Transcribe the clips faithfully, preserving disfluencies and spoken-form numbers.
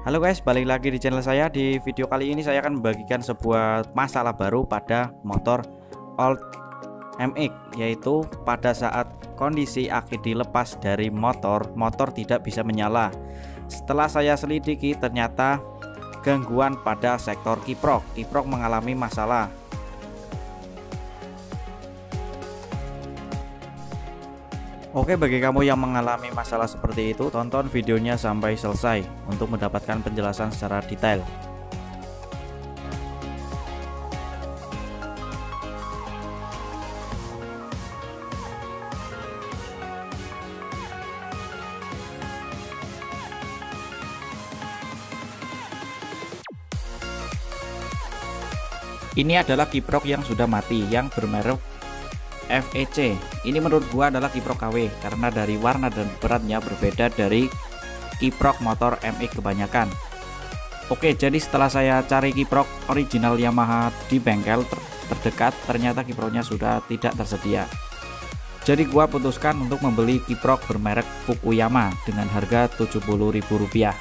Halo guys, balik lagi di channel saya. Di video kali ini saya akan membagikan sebuah masalah baru pada motor Old M X, yaitu pada saat kondisi aki dilepas dari motor, motor tidak bisa menyala. Setelah saya selidiki, ternyata gangguan pada sektor kiprok. Kiprok mengalami masalah. Oke, bagi kamu yang mengalami masalah seperti itu, tonton videonya sampai selesai untuk mendapatkan penjelasan secara detail. Ini adalah kiprok yang sudah mati yang bermerek F E C. Ini menurut gua adalah kiprok K W karena dari warna dan beratnya berbeda dari kiprok motor M X kebanyakan. Oke, jadi setelah saya cari kiprok original Yamaha di bengkel ter terdekat, ternyata kiproknya sudah tidak tersedia. Jadi gua putuskan untuk membeli kiprok bermerek Fukuyama dengan harga tujuh puluh ribu rupiah.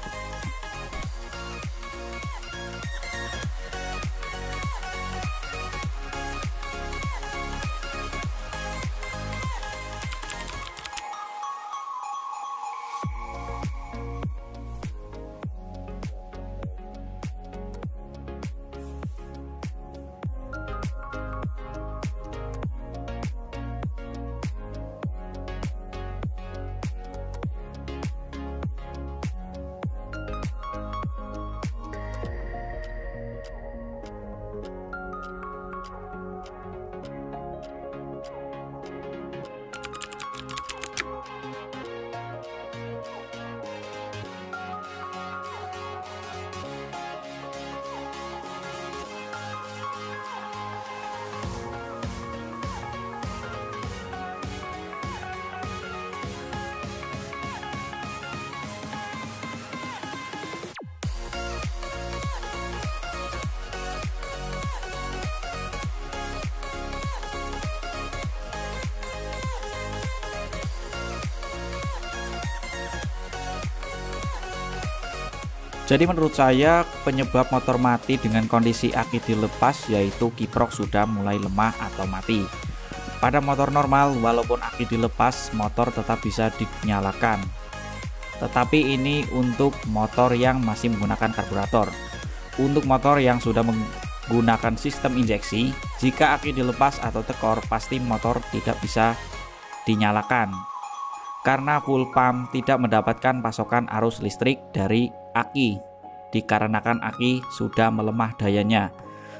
Jadi menurut saya penyebab motor mati dengan kondisi aki dilepas yaitu kiprok sudah mulai lemah atau mati. Pada motor normal walaupun aki dilepas motor tetap bisa dinyalakan. Tetapi ini untuk motor yang masih menggunakan karburator. Untuk motor yang sudah menggunakan sistem injeksi, jika aki dilepas atau tekor pasti motor tidak bisa dinyalakan. Karena full pump tidak mendapatkan pasokan arus listrik dari aki, dikarenakan aki sudah melemah dayanya.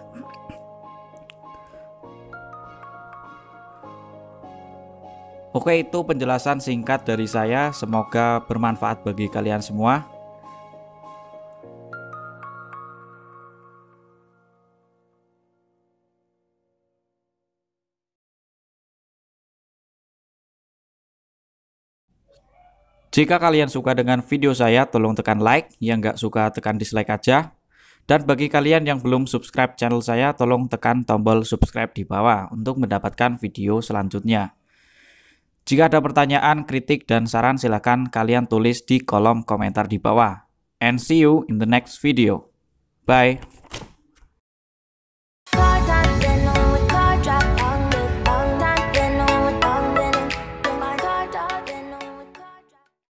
Oke, itu penjelasan singkat dari saya, semoga bermanfaat bagi kalian semua. Jika kalian suka dengan video saya, tolong tekan like, yang nggak suka tekan dislike aja. Dan bagi kalian yang belum subscribe channel saya, tolong tekan tombol subscribe di bawah untuk mendapatkan video selanjutnya. Jika ada pertanyaan, kritik, dan saran silahkan kalian tulis di kolom komentar di bawah. And see you in the next video. Bye.